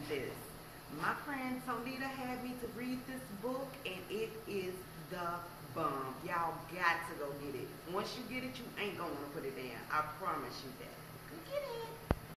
this. My friend Tonita had me to read this book, and it is the bomb. Y'all got to go get it. Once you get it, you ain't gonna want to put it down. I promise you that. Go get it.